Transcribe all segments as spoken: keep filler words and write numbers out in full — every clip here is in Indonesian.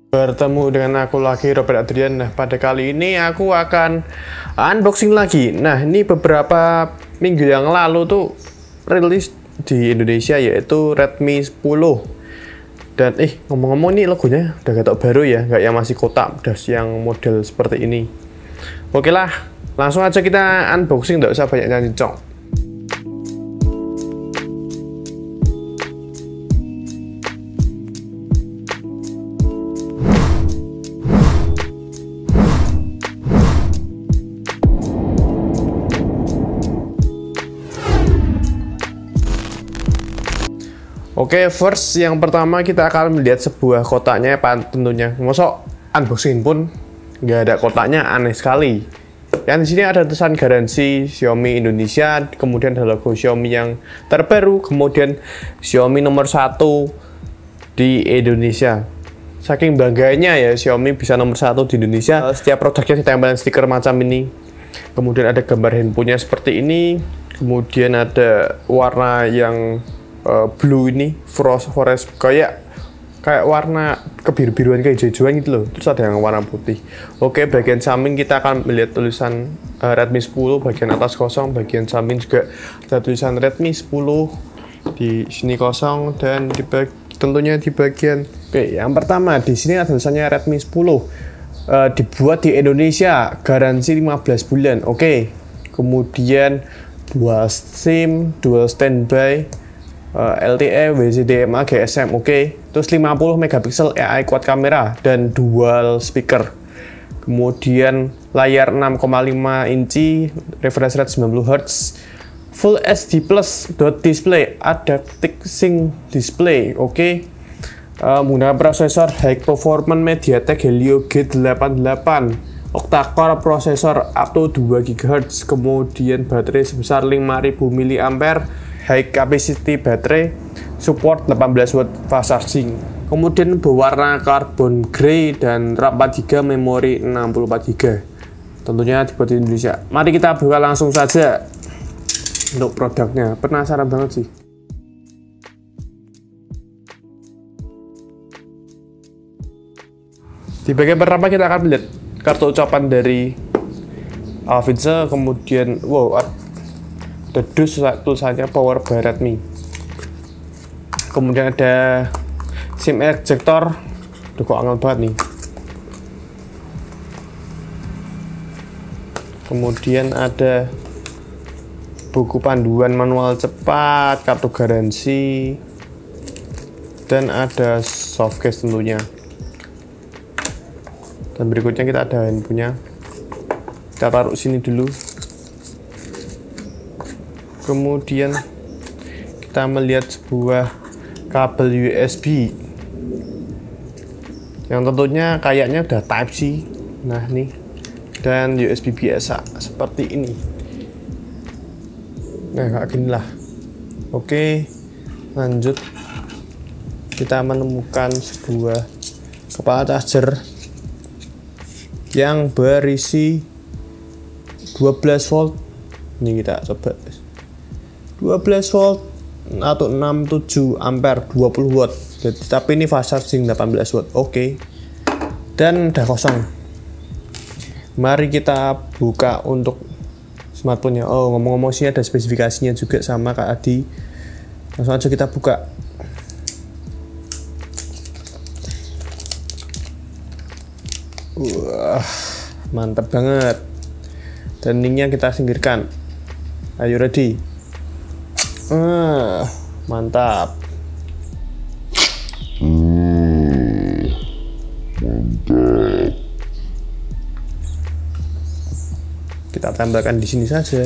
Bertemu dengan aku lagi, Robert Adrian. Nah, pada kali ini aku akan unboxing lagi. Nah, ini beberapa minggu yang lalu tuh rilis di Indonesia, yaitu Redmi sepuluh. Dan eh ngomong-ngomong, ini logonya udah ketok baru ya, nggak yang masih kotak, udah yang model seperti ini. Oke lah, langsung aja kita unboxing, nggak usah banyak nyancong. Oke, okay, first yang pertama kita akan melihat sebuah kotaknya, Pak, tentunya. Mosok unboxing pun nggak ada kotaknya, aneh sekali. Yang di sini ada tulisan garansi Xiaomi Indonesia, kemudian ada logo Xiaomi yang terbaru, kemudian Xiaomi nomor satu di Indonesia. Saking bangganya ya Xiaomi bisa nomor satu di Indonesia. Setiap produknya ditempelin stiker macam ini. Kemudian ada gambar handphonenya seperti ini. Kemudian ada warna yang Uh, blue ini, forest, forest kayak kayak warna kebiru-biruan, kayak hijau-hijauan gitu loh. Terus ada yang warna putih. Oke, bagian samping kita akan melihat tulisan uh, Redmi sepuluh, bagian atas kosong, bagian samping juga ada tulisan Redmi sepuluh di sini kosong, dan di bag, tentunya di bagian. Oke, yang pertama di sini ada tulisannya Redmi sepuluh, uh, dibuat di Indonesia, garansi lima belas bulan. Oke, kemudian dual SIM, dual standby, Uh, L T E, W C D M A, G S M, oke. Okay. Terus lima puluh megapiksel A I quad kamera dan dual speaker. Kemudian layar enam koma lima inci, refresh rate sembilan puluh hertz, Full H D plus dot display, adaptive sync display, oke. Okay. Uh, menggunakan prosesor high performance MediaTek Helio G delapan puluh delapan, octa-core prosesor up to dua gigahertz, kemudian baterai sebesar lima ribu miliampere, high capacity baterai, support delapan belas watt fast charging. Kemudian berwarna carbon grey dan RAM empat giga, memori enam puluh empat giga. Tentunya dibuat di Indonesia. Mari kita buka langsung saja untuk produknya. Penasaran banget sih. Di bagian pertama kita akan melihat kartu ucapan dari Alvinse, kemudian wow, ada dus tulisannya Power by Redmi. Kemudian ada SIM ejector. Duh, kok angel banget nih. Kemudian ada buku panduan manual cepat, kartu garansi, dan ada softcase tentunya. Dan berikutnya kita ada handphonenya. Kita taruh sini dulu. Kemudian kita melihat sebuah kabel U S B yang tentunya kayaknya udah Type C. Nah nih, dan U S B biasa seperti ini. Nah kayak gini lah. Oke, lanjut. Kita menemukan sebuah kepala charger yang berisi dua belas volt. Ini kita coba dua belas volt atau enam puluh tujuh ampere, dua puluh watt. Jadi, tapi ini fast charging delapan belas watt. Oke. Okay. Dan udah kosong. Mari kita buka untuk smartphone-nya. Oh, ngomong-ngomong sih ada spesifikasinya juga sama Kak Adi. Langsung aja kita buka. Wah, mantap banget. Dan linknya kita singkirkan. Ayo, ready? Ah, mantap. Hmm, mantap. Kita tambahkan di sini saja.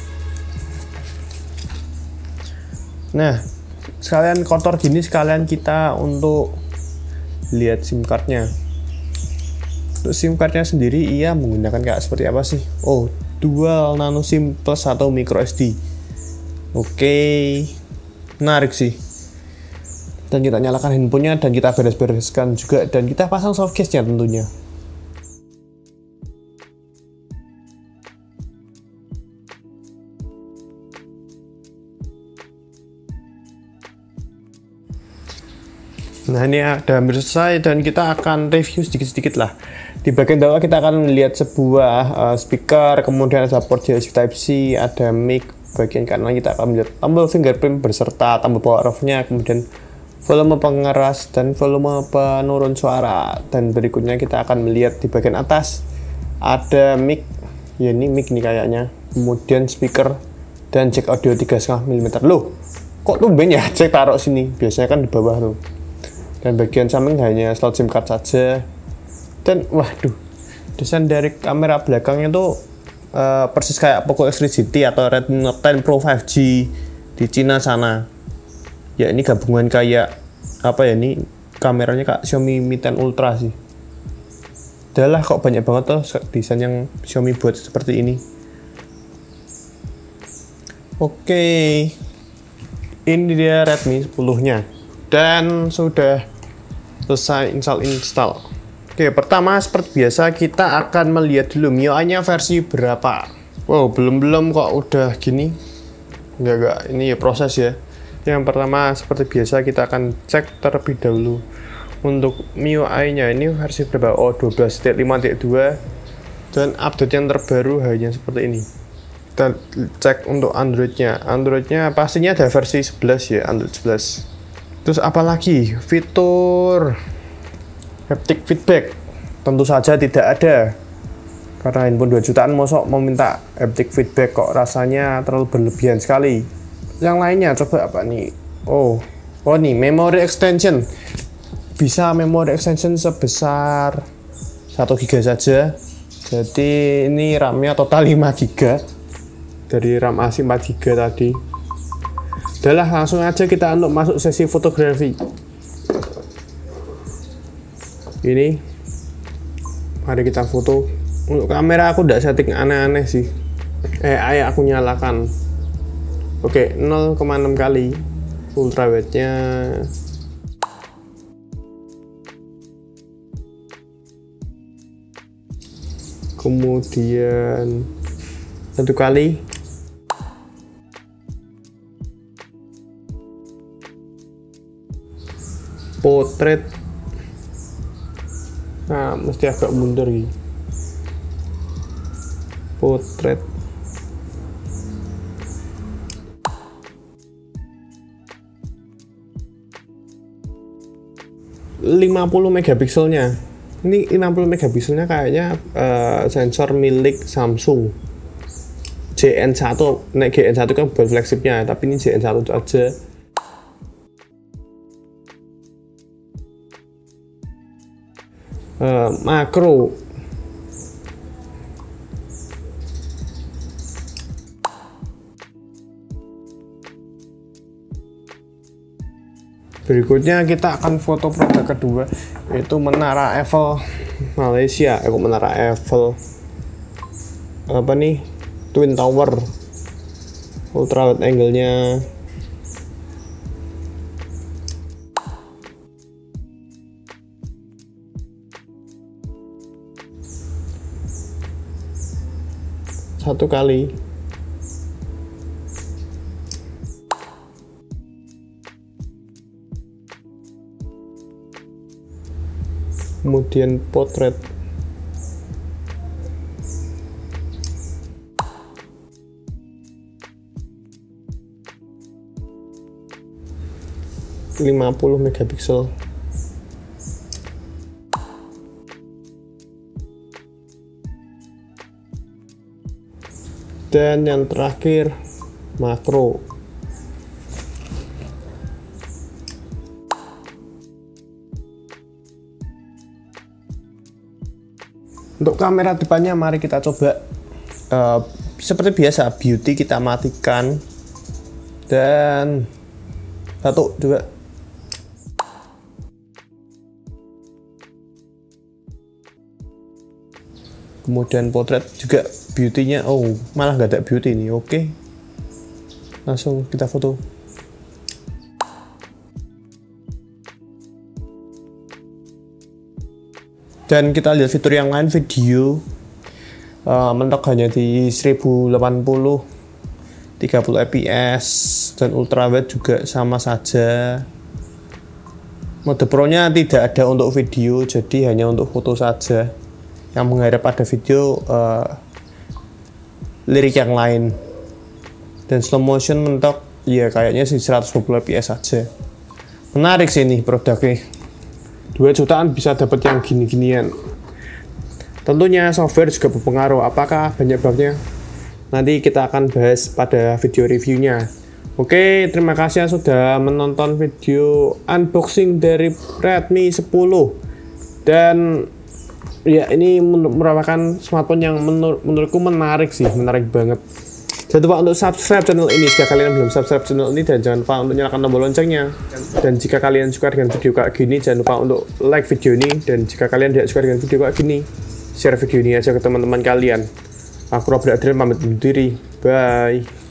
Nah, sekalian kotor gini, sekalian kita untuk lihat SIM cardnya. Untuk SIM cardnya sendiri, ia menggunakan kayak seperti apa sih? Oh, dual nano SIM plus atau micro S D. Oke, menarik sih. Dan kita nyalakan handphonenya, dan kita beres-bereskan juga, dan kita pasang softcase-nya tentunya. Nah, ini udah hampir selesai dan kita akan review sedikit-sedikit lah. Di bagian bawah kita akan melihat sebuah uh, speaker, kemudian ada port U S B Type-C, ada mic. Bagian kanan kita akan melihat tombol fingerprint beserta tombol power off-nya, kemudian volume pengeras dan volume penurun suara. Dan berikutnya kita akan melihat di bagian atas ada mic, ya ini mic nih kayaknya, kemudian speaker dan jack audio tiga koma lima milimeter. Loh, kok tumben ya jack taruh sini, biasanya kan di bawah tuh. Dan bagian samping hanya slot SIM card saja. Dan waduh, desain dari kamera belakangnya tuh uh, persis kayak Poco X tiga G T atau Redmi Note sepuluh Pro lima G di Cina sana. Ya ini gabungan kayak apa ya, ini kameranya kayak Xiaomi Mi sepuluh Ultra sih. Udah lah, kok banyak banget tuh desain yang Xiaomi buat seperti ini. Oke, ini dia Redmi sepuluh nya dan sudah selesai install install. Oke, pertama seperti biasa kita akan melihat dulu M I U I-nya versi berapa. Wow, belum-belum kok udah gini. Enggak, enggak, ini ya proses ya. Yang pertama seperti biasa kita akan cek terlebih dahulu untuk M I U I-nya ini versi berapa. Oh, dua belas titik lima titik dua dan update yang terbaru hanya seperti ini. Kita cek untuk Android-nya. Android-nya pastinya ada versi sebelas ya, Android sebelas. Terus apalagi fitur haptic feedback tentu saja tidak ada, karena handphone dua jutaan mosok mau minta haptic feedback, kok rasanya terlalu berlebihan sekali. Yang lainnya coba apa nih? Oh, oh nih memory extension, bisa memory extension sebesar satu giga saja. Jadi ini RAM-nya total lima giga dari RAM asli empat giga tadi. Udahlah, langsung aja kita untuk masuk sesi fotografi. Ini, mari kita foto. Untuk kamera aku udah setting aneh-aneh sih. Eh, ayo aku nyalakan. Oke, nol koma enam kali. Ultra wide-nya. Kemudian satu kali. Potret. Nah, mesti agak mundur gitu. Potret. lima puluh megapikselnya. Ini lima puluh megapikselnya kayaknya uh, sensor milik Samsung. J N satu. Nek G N satu kan buat flagshipnya, tapi ini J N satu aja. Uh, makro berikutnya kita akan foto produk kedua, yaitu menara Eiffel Malaysia. Eh, menara Eiffel apa nih, Twin Tower, ultra wide angle-nya satu kali. Kemudian potret. lima puluh megapiksel. Dan yang terakhir makro. Untuk kamera depannya mari kita coba. Uh, seperti biasa beauty kita matikan dan satu dua. Kemudian potret juga beauty-nya, oh malah nggak ada beauty nih. Oke, langsung kita foto. Dan kita lihat fitur yang lain, video uh, mentok hanya di seribu delapan puluh, tiga puluh F P S, dan ultrawide juga sama saja. Mode Pro-nya tidak ada untuk video, jadi hanya untuk foto saja. Yang menghadap pada video uh, lirik yang lain. Dan slow motion mentok, ya kayaknya sih seratus dua puluh F P S saja. Menarik sih ini produknya. dua jutaan bisa dapat yang gini-ginian. Tentunya software juga berpengaruh. Apakah banyak bugnya? Nanti kita akan bahas pada video reviewnya. Oke, terima kasih yang sudah menonton video unboxing dari Redmi sepuluh. Dan ya ini merupakan smartphone yang menur menurutku menarik sih, menarik banget. Jangan lupa untuk subscribe channel ini jika kalian belum subscribe channel ini, dan jangan lupa untuk nyalakan tombol loncengnya. Dan jika kalian suka dengan video kayak gini, jangan lupa untuk like video ini. Dan jika kalian tidak suka dengan video kayak gini, share video ini aja ke teman-teman kalian. Aku Robert Adrian pamit undur diri. Bye.